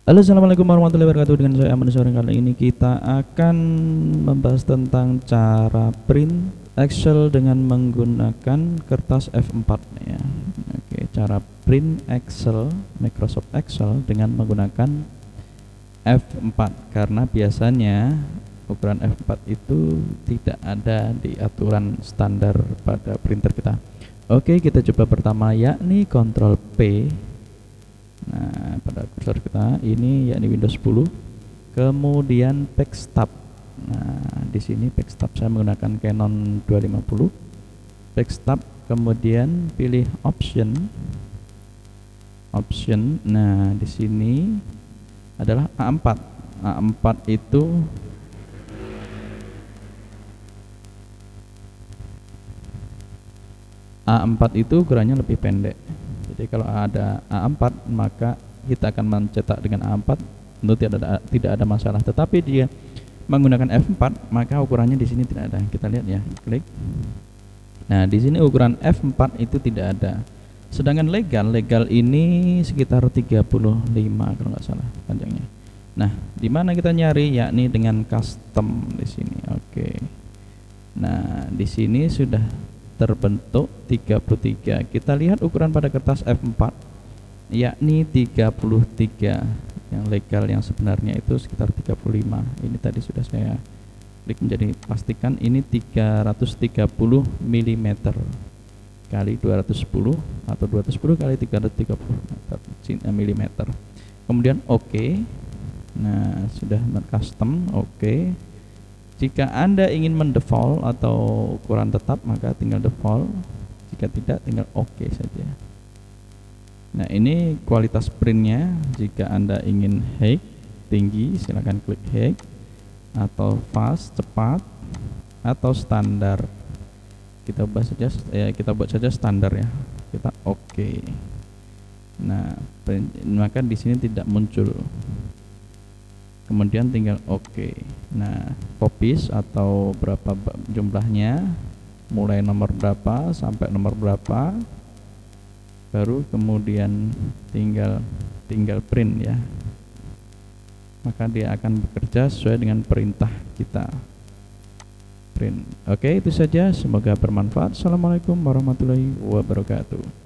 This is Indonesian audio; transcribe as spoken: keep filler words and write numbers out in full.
Halo, assalamualaikum warahmatullahi wabarakatuh. Dengan saya Ahmad Sore. Kali ini kita akan membahas tentang cara print Excel dengan menggunakan kertas F empat ya. Oke, cara print Excel Microsoft Excel dengan menggunakan F empat, karena biasanya ukuran F empat itu tidak ada di aturan standar pada printer kita. Oke, kita coba pertama yakni Ctrl P. Nah, pada kursor kita ini yakni Windows sepuluh, kemudian backstab. Nah, di sini backstab saya menggunakan Canon dua lima nol. Backstab, kemudian pilih option. Option. Nah, di sini adalah A empat. A empat itu A empat itu ukurannya lebih pendek. Jadi kalau ada A empat, maka kita akan mencetak dengan A empat, tentu tidak ada, tidak ada masalah. Tetapi dia menggunakan F empat, maka ukurannya di sini tidak ada. Kita lihat ya, klik. Nah, di sini ukuran F empat itu tidak ada. Sedangkan legal, legal ini sekitar tiga puluh lima kalau nggak salah panjangnya. Nah, di mana kita nyari? Yakni dengan custom di sini. Oke. Nah, di sini sudah terbentuk tiga puluh tiga. Kita lihat ukuran pada kertas F empat yakni tiga puluh tiga. Yang legal yang sebenarnya itu sekitar tiga puluh lima. Ini tadi sudah saya klik menjadi pastikan ini tiga ratus tiga puluh milimeter kali dua ratus sepuluh atau dua ratus sepuluh kali tiga ratus tiga puluh milimeter. Kemudian oke. Okay. Nah, sudah custom oke. Okay. Jika Anda ingin mendefault atau ukuran tetap, maka tinggal default. Jika tidak, tinggal oke okay saja. Nah, ini kualitas printnya. Jika Anda ingin high, tinggi, silakan klik high, atau fast, cepat, atau standar. Kita buat saja, ya, kita buat saja standar ya. Kita oke. Okay. Nah, print, maka di sini tidak muncul. Kemudian tinggal oke. Okay. Nah, copies atau berapa jumlahnya, mulai nomor berapa sampai nomor berapa, baru kemudian tinggal tinggal print ya. Maka dia akan bekerja sesuai dengan perintah kita. Print. Oke, okay, itu saja. Semoga bermanfaat. Assalamualaikum warahmatullahi wabarakatuh.